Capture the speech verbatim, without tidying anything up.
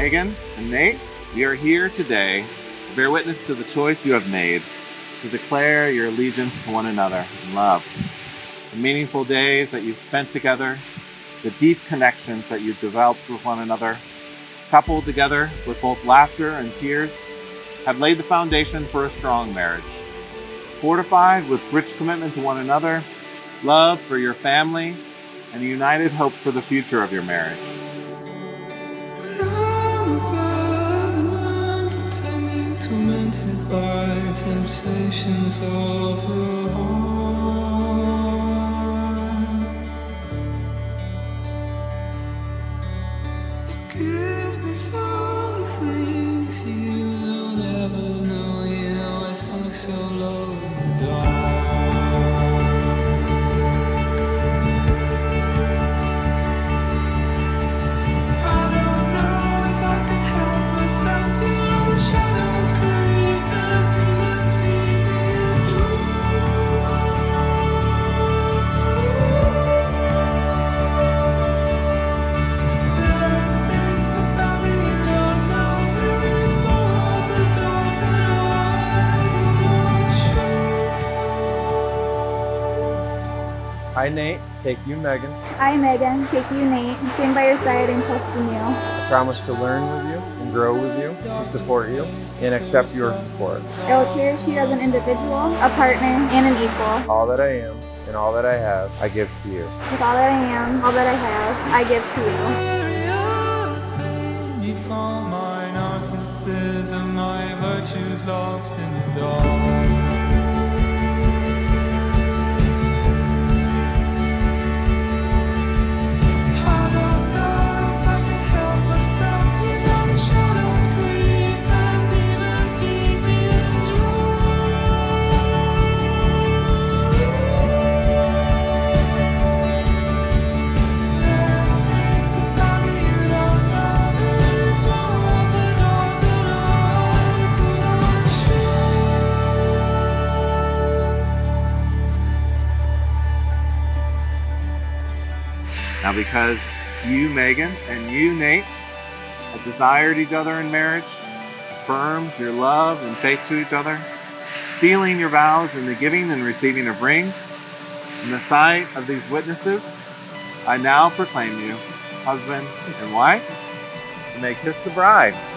Megan and Nate, we are here today to bear witness to the choice you have made to declare your allegiance to one another in love. The meaningful days that you've spent together, the deep connections that you've developed with one another, coupled together with both laughter and tears, have laid the foundation for a strong marriage. Fortified with rich commitment to one another, love for your family, and a united hope for the future of your marriage. Tormented by temptations of the heart. Forgive me for the things you'll never know. You know I sunk so low in the dark. I, Nate, take you, Megan. I, Megan, take you, Nate, and stand by your side and trust in you. I promise to learn with you and grow with you, to support you, and accept your support. I will cherish you as an individual, a partner, and an equal. All that I am and all that I have, I give to you. With all that I am, all that I have, I give to you. From my narcissism, my virtues lost in the dark. Now, because you, Megan, and you, Nate, have desired each other in marriage, affirmed your love and faith to each other, sealing your vows in the giving and receiving of rings, in the sight of these witnesses, I now proclaim you husband and wife, and may kiss the bride.